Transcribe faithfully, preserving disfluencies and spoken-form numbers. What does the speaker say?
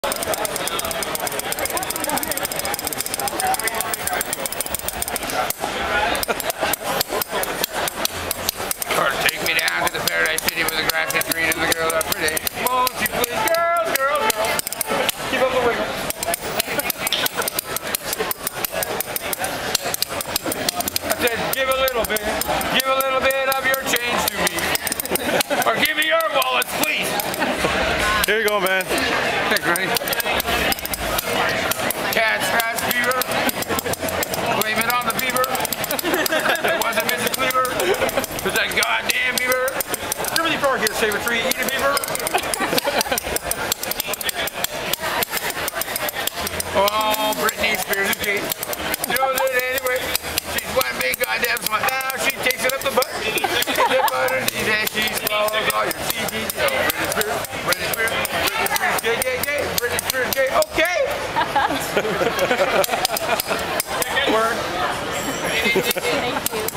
Or take me down to the paradise city where the grass is green and the girls are pretty. Won't you please, girls, girls, girls. Keep up the wiggle. I said, give a little bit. Give a little bit of your change to me. Or give me your wallets, please. Here you go, man. Thanks, Ronnie. Cat scratch fever. Blame it on the fever. It wasn't Missus Cleaver. It was that goddamn beaver. You're really far here, save a tree, eat a beaver. Oh, Britney Spears is gay. You know that anyway. She's one big goddamn smut. Now she takes it up the butt. The butt and she swallows all your C Ds. Oh, Britney Spears, Britney Spears, Britney Spears, gay, gay, gay. Britney Spears, gay. Okay. Word. Thank you.